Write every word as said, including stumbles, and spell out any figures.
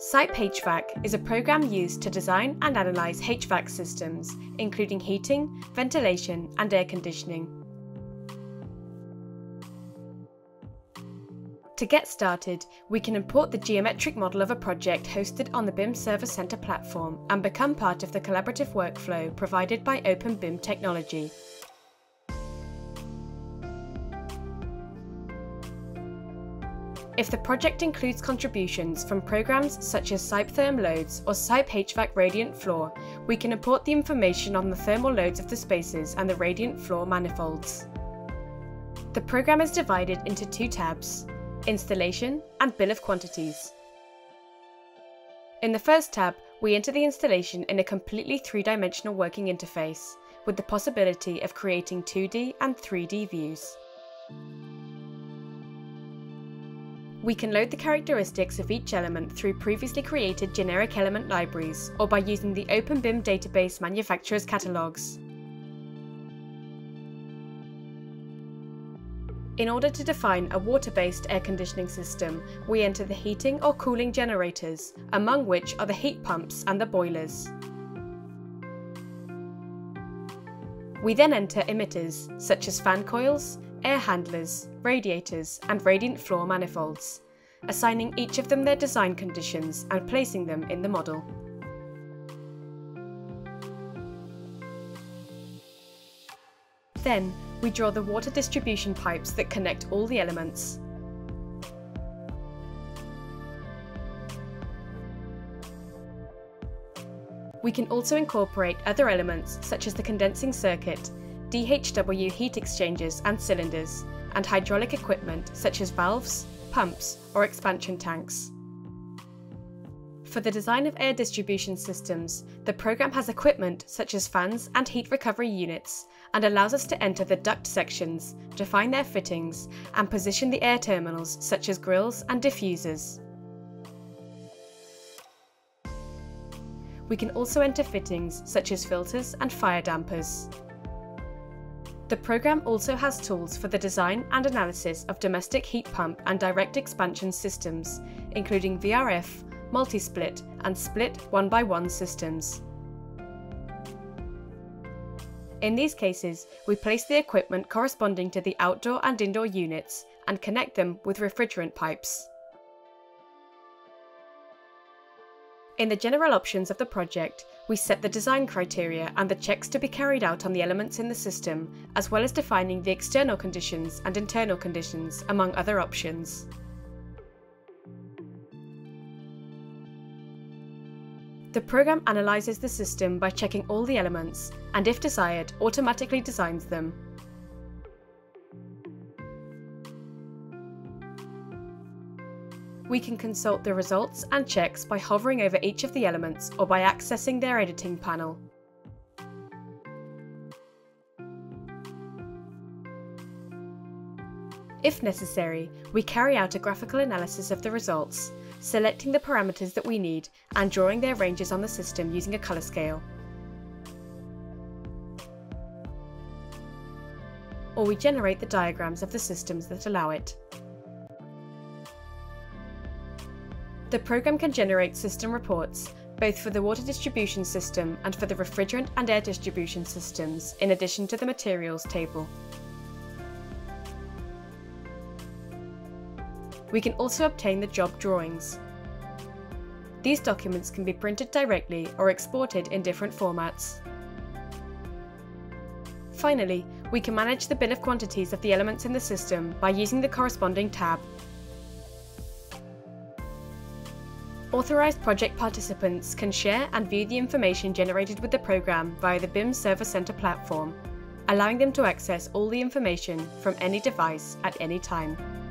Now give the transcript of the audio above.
Cypehvac is a program used to design and analyse H V A C systems, including heating, ventilation and air conditioning. To get started, we can import the geometric model of a project hosted on the BIMserver.center platform and become part of the collaborative workflow provided by Open B I M technology. If the project includes contributions from programs such as Cype Therm Loads or Cypehvac Radiant Floor, we can import the information on the thermal loads of the spaces and the radiant floor manifolds. The program is divided into two tabs: Installation and Bill of Quantities. In the first tab, we enter the installation in a completely three-dimensional working interface, with the possibility of creating two D and three D views. We can load the characteristics of each element through previously created generic element libraries or by using the Open B I M database manufacturer's catalogs. In order to define a water-based air conditioning system, we enter the heating or cooling generators, among which are the heat pumps and the boilers. We then enter emitters, such as fan coils, air handlers, radiators and radiant floor manifolds, assigning each of them their design conditions and placing them in the model. Then, we draw the water distribution pipes that connect all the elements. We can also incorporate other elements such as the condensing circuit, D H W heat exchangers and cylinders, and hydraulic equipment such as valves, pumps, or expansion tanks. For the design of air distribution systems, the program has equipment such as fans and heat recovery units, and allows us to enter the duct sections, define their fittings, and position the air terminals such as grills and diffusers. We can also enter fittings such as filters and fire dampers. The program also has tools for the design and analysis of domestic heat pump and direct expansion systems, including V R F, multi-split, and split one by one systems. In these cases, we place the equipment corresponding to the outdoor and indoor units and connect them with refrigerant pipes. In the general options of the project, we set the design criteria and the checks to be carried out on the elements in the system, as well as defining the external conditions and internal conditions, among other options. The program analyses the system by checking all the elements, and if desired, automatically designs them. We can consult the results and checks by hovering over each of the elements or by accessing their editing panel. If necessary, we carry out a graphical analysis of the results, selecting the parameters that we need and drawing their ranges on the system using a colour scale. Or we generate the diagrams of the systems that allow it. The program can generate system reports, both for the water distribution system and for the refrigerant and air distribution systems, in addition to the materials table. We can also obtain the job drawings. These documents can be printed directly or exported in different formats. Finally, we can manage the bill of quantities of the elements in the system by using the corresponding tab. Authorised project participants can share and view the information generated with the program via the BIMserver.center platform, allowing them to access all the information from any device at any time.